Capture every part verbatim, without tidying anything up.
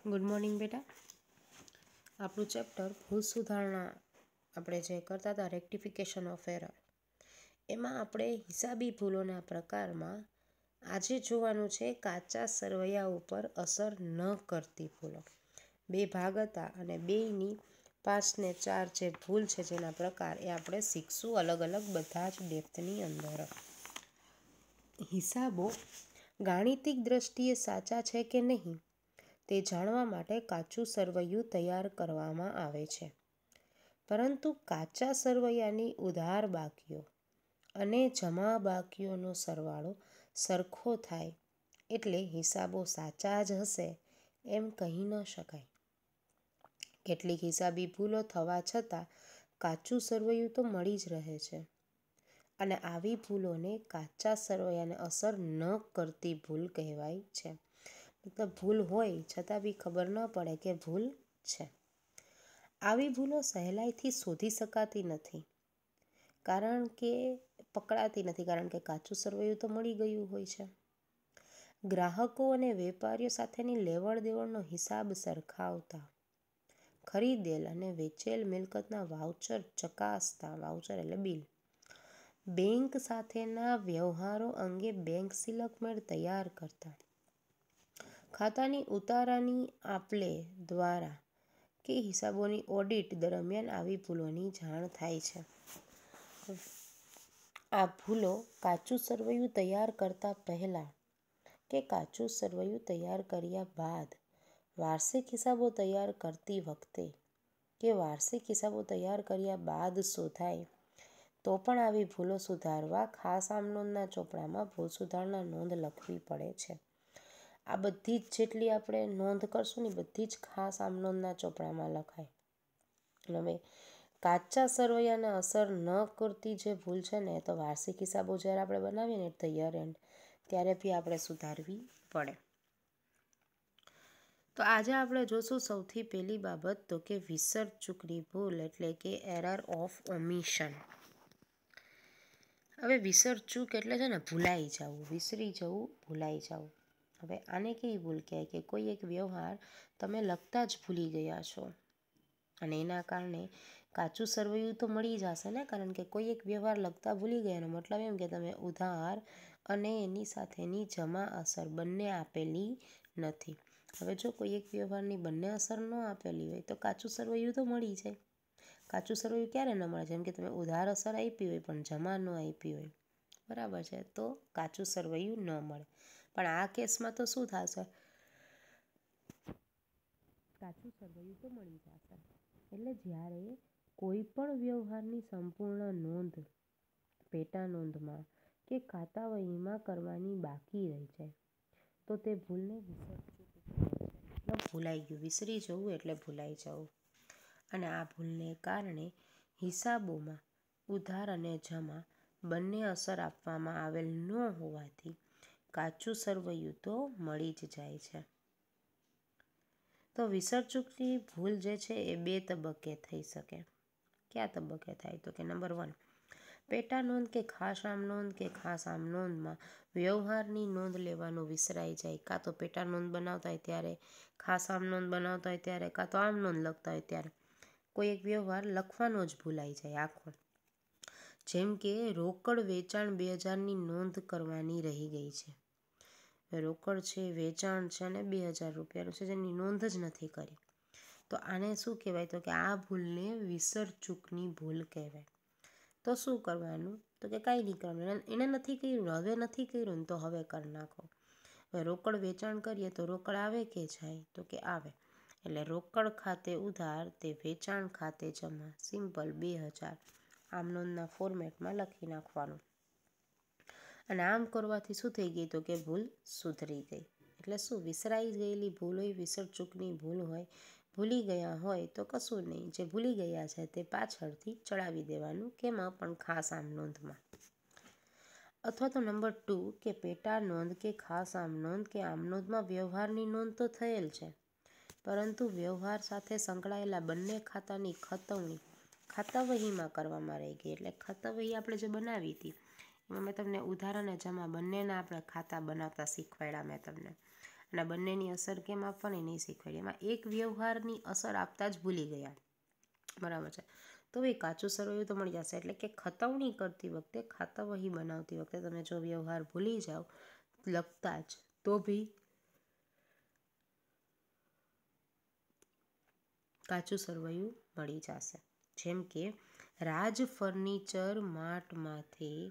Good morning બેટા. આપણું chapter ભૂલ સુધારણા આપણે જે કરતા હતા રેક્ટિફિકેશન ઓફ એરર, એમાં આપણે હિસાબી ભૂલોના પ્રકારમાં આજે જોવાનું છે કાચા સરવૈયા ઉપર અસર ન કરતી ભૂલો. બે ભાગ હતા અને બેયની પાંચ ને ચાર જે ભૂલ છે જેના પ્રકાર એ આપણે શીખશું અલગ અલગ બધા જ ડેપ્થની અંદર. હિસાબો ગાણિતિક દ્રષ્ટિએ સાચા છે કે નહીં તે જાણવા માટે કાચું સરવૈયું તૈયાર કરવામાં આવે છે, પરંતુ કાચા સરવૈયાની ઉધાર બાકીઓ અને જમા બાકીઓનો સરવાળો સરખો થાય એટલે હિસાબો સાચા જ હશે એમ કહી ન શકાય. કેટલીક હિસાબી ભૂલો થવા છતાં કાચું સરવૈયું તો મળી જ રહે છે અને આવી ભૂલોને કાચા સરવૈયાને અસર ન કરતી ભૂલ કહેવાય છે. મતલબ ભૂલ હોય છતાં બી ખબર ન પડે કે ભૂલ છે. આવી ભૂલો સહેલાઈથી શોધી શકાતી નથી કારણ કે પકડાતી નથી કારણ કે કાચું સરવૈયું તો મળી ગયું હોય છે. ગ્રાહકો અને વેપારીઓ સાથેની લેવડ દેવડનો હિસાબ સરખાવતા, ખરીદેલ અને વેચેલ મિલકતના વાઉચર ચકાસતા, વાઉચર એટલે બિલ, બેંક સાથેના વ્યવહારો અંગે બેંક સિલકમેળ તૈયાર કરતા, ખાતાની ઉતારાની આપ-લે દ્વારા કે હિસાબોની ઓડિટ દરમિયાન આવી ભૂલોની જાણ થાય છે. આ ભૂલો કાચું સરવૈયું તૈયાર કરતા પહેલા કે કાચું સરવૈયું તૈયાર કર્યા બાદ, વાર્ષિક હિસાબો તૈયાર કરતી વખતે કે વાર્ષિક હિસાબો તૈયાર કર્યા બાદ શોધાય તો પણ આવી ભૂલો સુધારવા ખાસ આમનોંધના ચોપડામાં ભૂલ સુધારણા નોંધ લખવી પડે છે. આ બધી જ જેટલી આપણે નોંધ કરશું ને બધી જ ખાસ આમનોંધના ચોપડામાં લખાય. હવે કાચા સરવૈયાને અસર ન કરતી જે ભૂલ છે ને તો વાર્ષિક હિસાબો જ્યારે આપણે બનાવીએ ને તો યર એન્ડ ત્યારે બી આપણે સુધારવી પડે. તો આજે આપણે જોશું સૌથી પહેલી બાબત તો કે વિસર-ચૂકની ભૂલ એટલે કે એરર ઓફ ઓમિશન. હવે વિસર-ચૂક એટલે છે ને ભૂલાઈ જવું, વિસરી જવું, ભૂલાઈ જવું. હવે આને કેવી ભૂલ કહેવાય કે કોઈ એક વ્યવહાર તમે લખતા જ ભૂલી ગયા છો અને એના કારણે કાચું સરવૈયું તો મળી જશે ને કારણ કે કોઈ એક વ્યવહાર લખતા ભૂલી ગયાનો મતલબ એમ કે તમે ઉધાર અને એની સાથેની જમા અસર બંને આપેલી નથી. હવે જો કોઈ એક વ્યવહારની બંને અસર ન આપેલી હોય તો કાચું સરવૈયું તો મળી જાય. કાચું સરવૈયું ક્યારે ન મળે? જેમ કે તમે ઉધાર અસર આપી હોય પણ જમા ન આપી હોય, બરાબર છે, તો કાચું સરવૈયું ન મળે. પણ આ કેસમાં તો શું થશે? કાચું સરવૈયું તો મળી જશે. એટલે જ્યારે કોઈ પણ વ્યવહારની સંપૂર્ણ નોંધ પેટા નોંધમાં કે ખાતા વહીમાં કરવાની બાકી રહી જાય તો તે ભૂલને વિસર-ચૂક કહેવાય છે. ભૂલાઈ ગયું, વિસરી જવું એટલે ભૂલાઈ જવું. અને આ ભૂલને કારણે હિસાબોમાં ઉધાર અને જમા બંને અસર આપવામાં આવેલ ન હોવાથી કાચું સરવૈયું તો મળી જ જાય છે. તો વિસર-ચૂકની ભૂલ જે છે એ બે તબક્કે થઈ શકે. કયા તબક્કે થાય? તો કે નંબર વન, પેટા નોંધ કે ખાસ આમનોંધ કે ખાસ આમનોંધમાં વ્યવહારની નોંધ લેવાનું વિસરાઈ જાય. કાં તો પેટા નોંધ બનાવતા હોય ત્યારે, ખાસ આમનોંધ બનાવતા હોય ત્યારે, કાં તો આમનોંધ લખતા હોય ત્યારે કોઈ એક વ્યવહાર લખવાનો જ ભૂલાઈ જાય આખો. જેમ કે રોકડ વેચાણ બે હજારની નોંધ કરવાની રહી ગઈ છે. રોકડ છે, વેચાણ છે અને બે હજાર રૂપિયાનું છે જેની નોંધ જ નથી કરી. તો આને શું કહેવાય? તો કે આ ભૂલને વિસર-ચૂકની ભૂલ કહેવાય. તો શું કરવાનું? તો કે કાંઈ નહીં કરવાનું, એને નથી કર્યું, હવે નથી કર્યું ને તો હવે કરી નાખો. હવે રોકડ વેચાણ કરીએ તો રોકડ આવે કે જાય? તો કે આવે. એટલે રોકડ ખાતે ઉધાર તે વેચાણ ખાતે જમા, સિમ્પલ બે હજાર આમનોંધના ફોર્મેટમાં લખી નાખવાનું. અને આમ કરવાથી શું થઈ ગઈ? તો કે ભૂલ સુધરી ગઈ. એટલે શું? વિસરાઈ ગયેલી ભૂલ હોય, વિસર-ચૂકની ભૂલ હોય, ભૂલી ગયા હોય તો કશું નહીં, જે ભૂલી ગયા છે તે પાછળથી ચડાવી દેવાનું, કેમાં પણ ખાસ આમનોંધમાં. અથવા તો નંબર ટુ કે પેટા નોંધ કે ખાસ આમનોંધ કે આમનોંધમાં વ્યવહારની નોંધ તો થયેલ છે પરંતુ વ્યવહાર સાથે સંકળાયેલા બંને ખાતાની ખતવણી ખાતા વહીમાં કરવામાં રહી ગઈ. એટલે ખાતા વહી આપણે જે બનાવી હતી એમાં મેં તમને ઉધાર અને જમા બંનેના આપણે ખાતા બનાવતા શીખવાડ્યા મેં તમને. અને બંનેની અસર કેમ આપવાની નહીં શીખવાડી. એમાં એક વ્યવહારની અસર આપતા જ ભૂલી ગયા, બરાબર છે. તો એ કાચું સરવૈયું તો મળી જશે. એટલે કે ખતવણી કરતી વખતે, ખાતાવહી બનાવતી વખતે તમે જો વ્યવહાર ભૂલી જાઓ લખતા જ, તો બી કાચું સરવૈયું મળી જશે. જેમ કે રાજ ફર્નિચર માર્ટમાંથી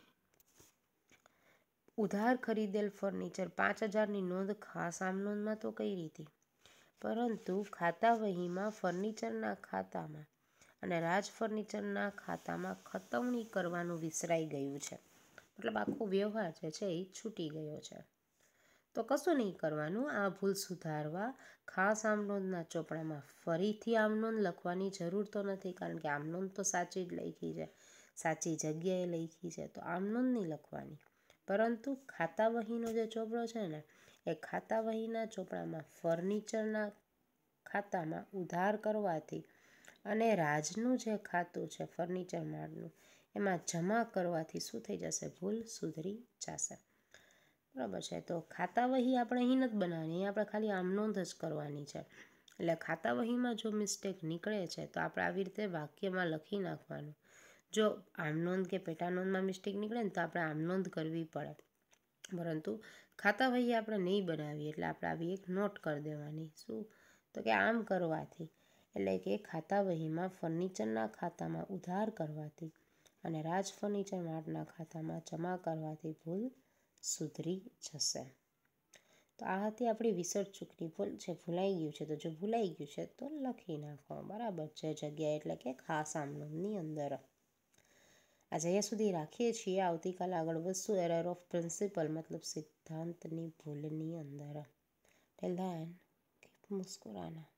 ઉધાર ખરીદેલ ફર્નિચર પાંચ હજારની નોંધ ખાસ આમ નોંધમાં તો કરી હતી, પરંતુ ખાતાવહીમાં ફર્નિચરના ખાતામાં અને રાજ ફર્નિચરના ખાતામાં ખતવણી કરવાનું વિસરાઈ ગયું છે. મતલબ આખો વ્યવહાર જે છે એ છૂટી ગયો છે. તો કશું નહીં કરવાનું. આ ભૂલ સુધારવા ખાસ આમ નોંધના ચોપડામાં ફરીથી આમ નોંધ લખવાની જરૂર તો નથી, કારણ કે આમ નોંધ તો સાચી જ લખી છે, સાચી જગ્યાએ લખી છે, તો આમ નોંધ નહીં લખવાની. પરંતુ ખાતાવહીનો જે ચોપડો છે ને, એ ખાતાવહીના ચોપડામાં ફર્નિચરના ખાતામાં ઉધાર કરવાથી અને રાજનું જે ખાતું છે ફર્નિચર માર્ટનું, એમાં જમા કરવાથી શું થઈ જશે? ભૂલ સુધરી જશે, બરાબર છે. તો ખાતાવહી આપણે અહીં નથી બનાવવાની, અહીં આપણે ખાલી આમ નોંધ જ કરવાની છે. એટલે ખાતાવહીમાં જો મિસ્ટેક નીકળે છે તો આપણે આવી રીતે વાક્યમાં લખી નાખવાનું. જો આમ નોંધ કે પેટા નોંધમાં મિસ્ટેક નીકળે ને તો આપણે આમ નોંધ કરવી પડે, પરંતુ ખાતાવહી આપણે નહીં બનાવીએ એટલે આપણે આવી એક નોટ કરી દેવાની. શું? તો કે આમ કરવાથી, એટલે કે ખાતાવહીમાં ફર્નિચરના ખાતામાં ઉધાર કરવાથી અને રાજ ફર્નિચર માર્ટના ખાતામાં જમા કરવાથી ભૂલ સુધરી જશે. તો આ હતી આપણી વિસર્ગ ચૂકની ભૂલ. જે ભૂલાઈ ગયું છે, તો જો ભૂલાઈ ગયું છે તો લખી નાખો, બરાબર છે, જગ્યાએ, એટલે કે ખાસ આમ નોંધની અંદર. આજે અહીંયા સુધી રાખીએ છીએ. આવતીકાલે આગળ વધશું એરર ઓફ પ્રિન્સિપલ, મતલબ સિદ્ધાંતની ભૂલની અંદર. Till then keep મુસ્કુરાના.